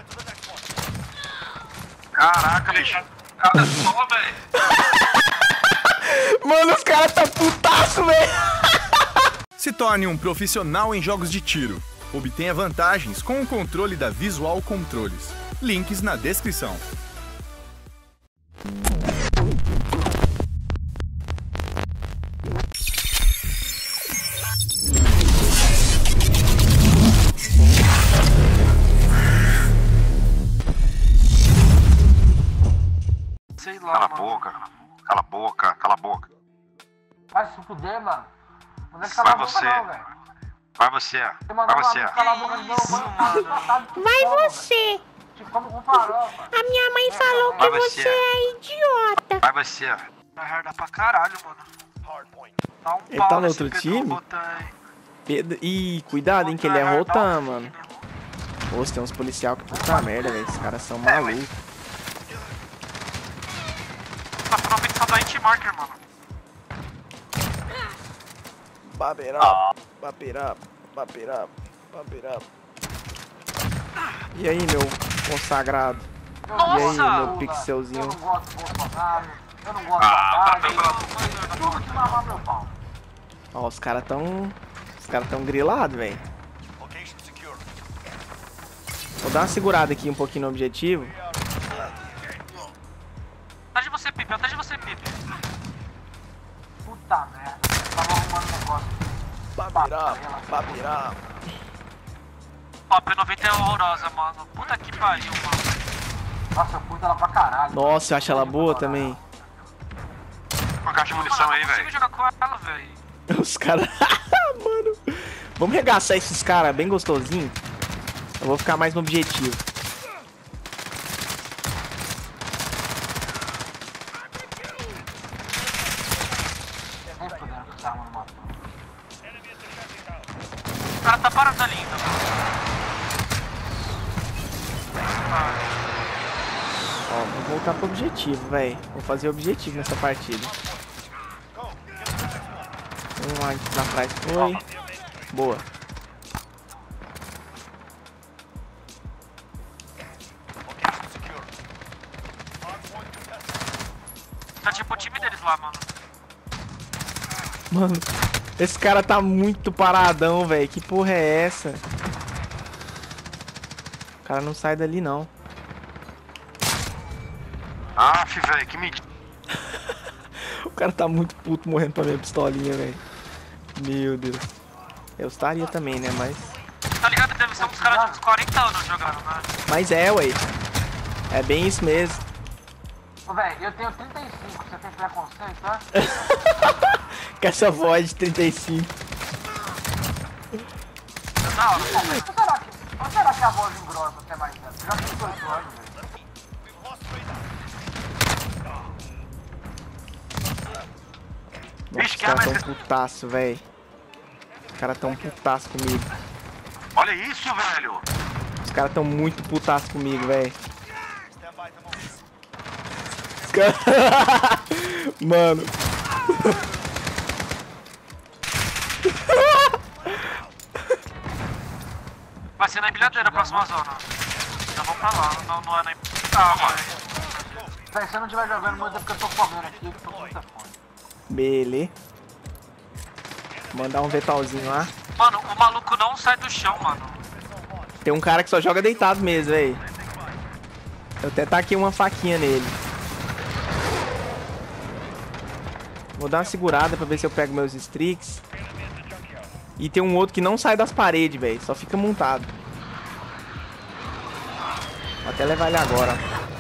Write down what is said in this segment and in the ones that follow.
Caraca, bicho. Cada só, velho. Mano, os caras tá putaço, velho. Se torne um profissional em jogos de tiro. Obtenha vantagens com o controle da Visual Controles. Links na descrição. Sei lá, cala a boca, cala a boca, cala a boca. Vai se fuder, mano. Não é que cala a boca não, velho. Vai você, vai você. Cala a boca de novo, mano. Vai você. Te como com farofa. A minha mãe falou que você é idiota. Vai você. Vai hardar pra caralho, mano. Dá um Ele pau tá no nesse outro Pedro time? Botan aí. Pedro... Ih, cuidado, hein, que ele é Rotan, mano. Pô, tem uns policial que puta merda, velho. Esses caras são malucos. Tá pra não da hit marker, mano. Baberap, baberap, baberap, baberap. E aí, meu consagrado? E aí, meu pixelzinho? Eu não gosto do Bolsonaro. Eu não gosto da Haddad. Tudo que mamar meu pau. Ó, os caras tão grilados, velho. Vou dar uma segurada aqui um pouquinho no objetivo. Atrás de você, Pipe, atrás de você, Pipe. Puta merda. Tava arrumando um negócio. Baberap. Ó, P90 é horrorosa, mano. Puta que pariu, mano. Nossa, eu curto ela pra caralho. Nossa, eu acho ela boa também. Uma caixa de munição aí, velho. Eu consigo jogar com ela, velho. Os caras... Mano, vamos regaçar esses caras bem gostosinho. Eu vou ficar mais no objetivo. O cara tá parado ali ainda, mano. Ó, vou voltar pro objetivo, velho. Vou fazer objetivo nessa partida. Vamos lá, aqui pra trás. Foi. Boa. Tá tipo o time deles lá, mano. Mano, esse cara tá muito paradão, velho. Que porra é essa? O cara não sai dali, não. Aff, velho, que mentira. O cara tá muito puto morrendo pra minha pistolinha, velho. Meu Deus. Eu estaria também, né? Mas... Tá ligado? Deve ser uns caras de uns 40 anos jogando, né? Mas é, ué. É bem isso mesmo. Ô, velho, eu tenho 35. Você tem preconceito, né? Com essa voz de 35. Da hora. Ou será que a voz engrossa até mais velho? Eu já tenho 18 anos, velho. Nossa, os caras tão putaço, velho. Os caras tão putaço comigo. Olha isso, velho. Os caras tão muito putaço comigo, velho. Mano. Vai ser na empilhadeira a próxima zona. Já vamos pra lá, não é na empilhadeira. Ah, Véi, se eu não estiver jogando muito é porque eu tô comendo aqui, que tô com muita fome. Beleza. Mandar um vetalzinho lá. Mano, o maluco não sai do chão, mano. Tem um cara que só joga deitado mesmo, velho. Eu até taquei uma faquinha nele. Vou dar uma segurada pra ver se eu pego meus streaks. E tem um outro que não sai das paredes, velho. Só fica montado. Vou até levar ele agora.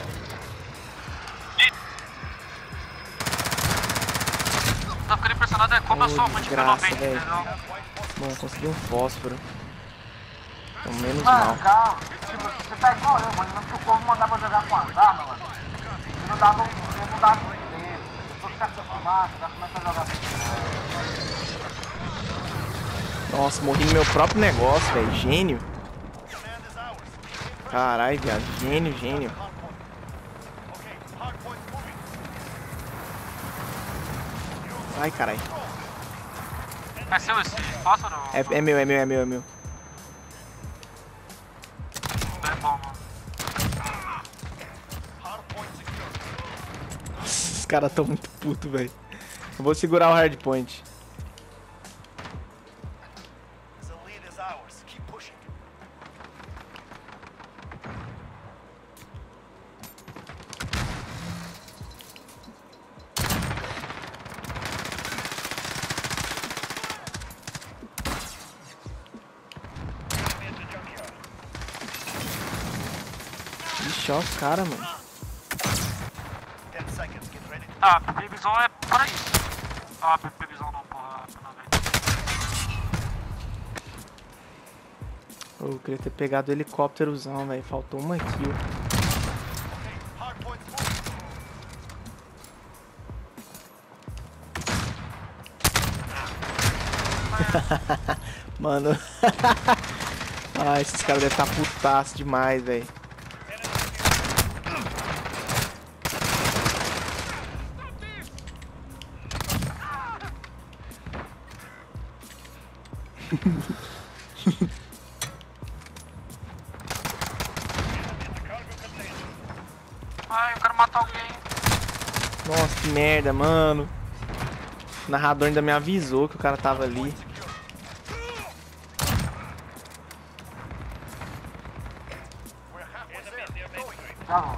Tá ficando impressionado é como eu sou muito pelo Graça, bem, velho. entendeu? Bom, consegui um fósforo. Então, menos Mano, mal. calma. Tipo, você tá igual eu, mano. Não que o povo mandava jogar com as armas, mano. Eu não dava muito tempo. Depois que você acostumado, já começa a jogar com Nossa, morri no meu próprio negócio, velho. Gênio. Caralho, viado. Gênio, gênio. Ai, caralho. É seu esse fósforo? É meu, é meu, é meu, é meu. É bom, mano. caras tão muito putos, velho. Eu vou segurar o hardpoint. Ixi, ó os caras, mano. Ah, previsão é para isso. Ah, previsão não, porra. Eu queria ter pegado o helicópterozão, velho. Faltou uma kill. Mano. Ah, esses caras devem estar putaço demais, velho. Ai, eu quero matar alguém. Nossa, que merda, mano. O narrador ainda me avisou que o cara tava ali. Já vou.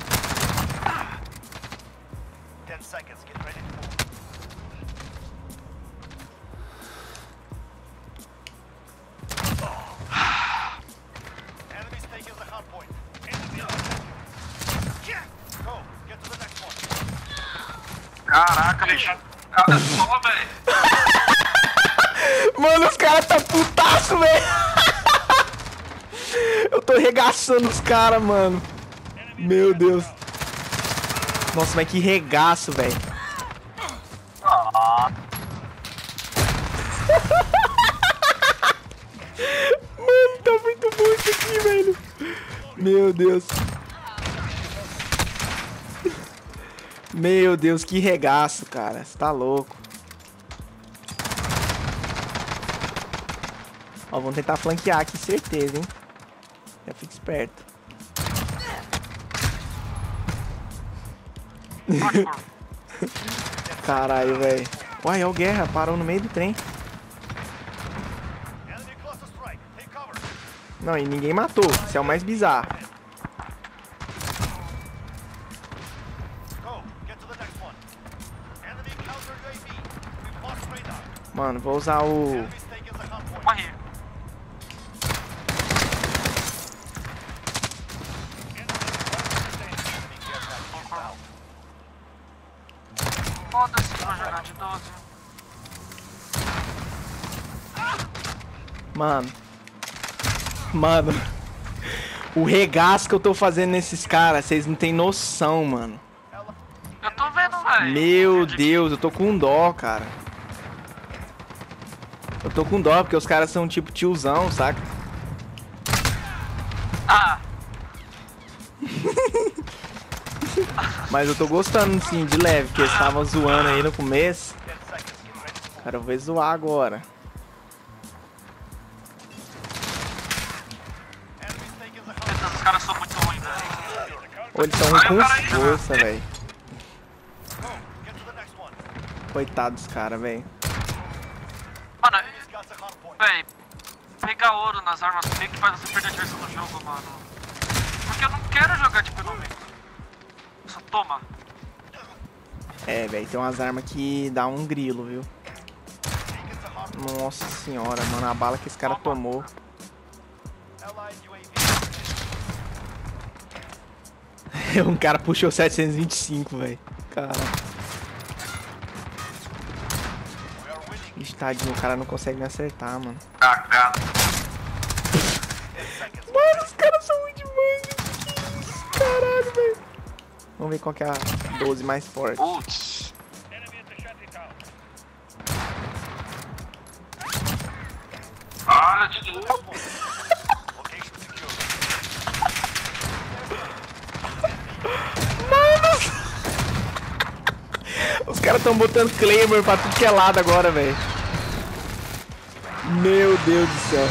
Caraca, bicho. Cara, só, velho. Mano, os caras tá putaço, velho. Eu tô regaçando os caras, mano. Meu Deus. Nossa, mas que regaço, velho. Mano, tá muito bom isso aqui, velho. Meu Deus. Meu Deus, que regaço, cara. Você tá louco. Ó, vamos tentar flanquear aqui, certeza, hein. Já fica esperto. Caralho, velho. Uai, é o Guerra, parou no meio do trem. Não, e ninguém matou. Isso é o mais bizarro. Mano, vou usar o... Morri. Foda-se, vou jogar de 12. Mano. O regaço que eu tô fazendo nesses caras, vocês não tem noção, mano. Eu tô vendo, velho. Meu Deus, eu tô com dó, cara. Eu tô com dó, porque os caras são tipo tiozão, saca? Ah, Mas eu tô gostando, sim, de leve, porque eles estavam zoando aí no começo. Cara, eu vou zoar agora. esses caras são muito ruins, velho. Ou eles são ruins com força, velho. Coitado dos caras, velho. Mano, véi, pegar ouro nas armas fake faz você perder a diversão do jogo, mano. Porque eu não quero jogar de pirâmide. Só toma. É, velho, tem umas armas que dá um grilo, viu? Nossa senhora, mano, a bala que esse cara tomou. Um cara puxou 725, velho. Cara. Ixi, tadinho, o cara não consegue me acertar, mano. Cagada. Mano, os caras são muito demais. Que isso, caralho, velho. Vamos ver qual que é a 12 mais forte. Putz. Olha de novo. Os caras tão botando Claymore pra tudo que é lado agora, velho. Meu Deus do céu.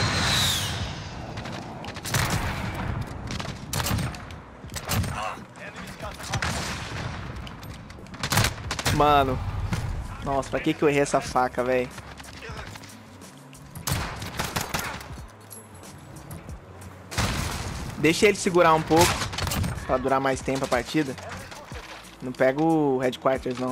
Mano. Nossa, pra que eu errei essa faca, velho? Deixa ele segurar um pouco. Pra durar mais tempo a partida. Não pega o Headquarters, não.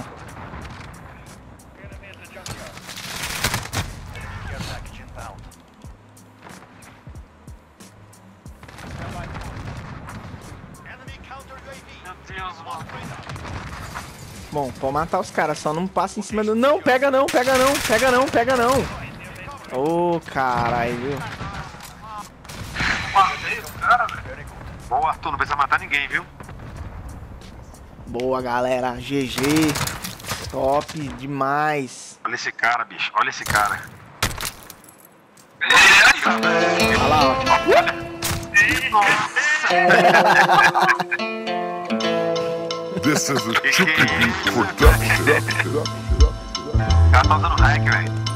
Meu Deus, mano. Bom, pode matar os caras, só não passa em cima do... Não, pega não, pega não, pega não, pega não. Ô, caralho, viu? Matei o cara, velho. Boa, Arthur, não precisa matar ninguém, viu? Boa, galera. GG. Top demais. Olha esse cara, bicho. Olha esse cara. Olha lá, ó. This is a Chucky Beat production. O cara tá usando hack, velho.